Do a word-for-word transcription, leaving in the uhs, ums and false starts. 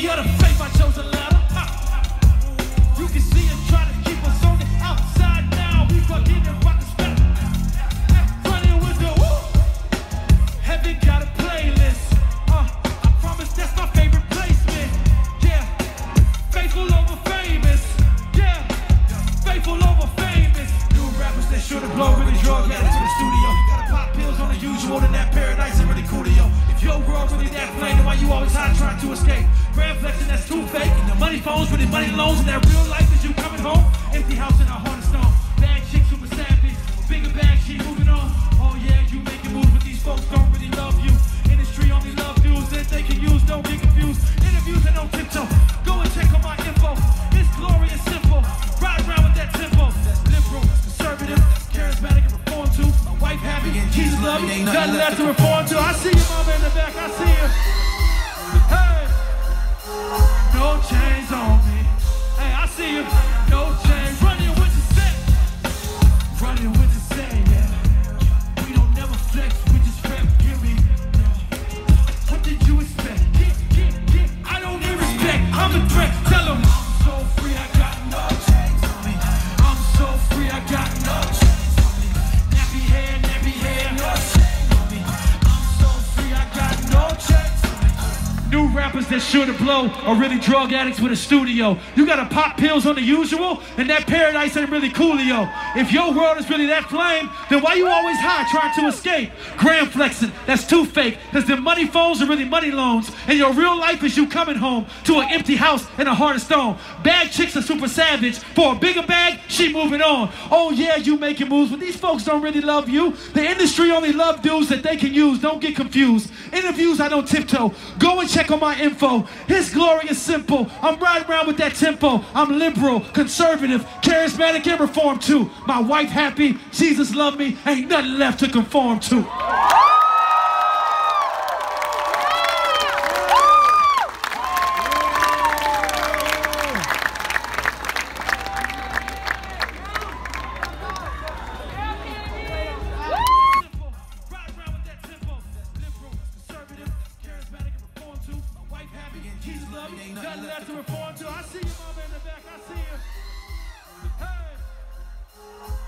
enemy of the faith, I chose a ladder. You can see us trying to keep us on the outside now. We fucking and rock the spell. Running with the woo. Heaven got a playlist. Uh, I promise that's my favorite placement. Yeah, faithful over famous. Yeah, faithful over famous. New rappers that should have blown really drug addicts in the studio. You gotta pop pills on the usual, then that paradise ain't really coolio. If your world really that plain, then why you always high trying to escape? Grand flexing, that's too fake. Money phones, really money loans, and that real life is you coming home. Empty house in a heart of stone. Bad chick, super savage. Bigger bag, she moving on. Oh yeah, you making moves, but these folks don't really love you. Industry only love dudes that they can use, don't get confused. Interviews and don't tiptoe. Go and check on my info. It's glorious simple. Ride around with that tempo. That's liberal, conservative, charismatic and reformed too. My wife happy, Jesus love me. Nothing left to reform to. I see you, mama in the back. I see you. Hey, no chains on me. Hey, I see you. No chains. Running with the set. Running with the set, yeah. We don't never flex, we just rap, give me. What did you expect? Get, get, get. I don't need respect. I'm a threat. Tell them I'm so free, I got no chains on me. I'm so free, I got no chains on me. Nappy hair, nappy hair, no chains on me. I'm so free, I got no chains on me. New rappers that sure to blow are really drug addicts with a studio. You gotta pop pills on the usual, and that paradise ain't really coolio. If your world is really that flame, then why you always high trying to escape? Grand flexing, that's too fake, cause the money phones are really money loans, and your real life is you coming home to an empty house and a heart of stone. Bad chicks are super savage. For a bigger bag, she moving on. Oh yeah, you making moves, but these folks don't really love you. The industry only love dudes that they can use, don't get confused. Interviews, I don't tiptoe. Go and check on my info. His glory is simple. I'm riding around with that tempo. I'm liberal, conservative, charismatic, and reformed too. My wife happy, Jesus love me, ain't nothing left to conform to. Nothing left to reform to. I see you, mama in the back. I see you. Hey.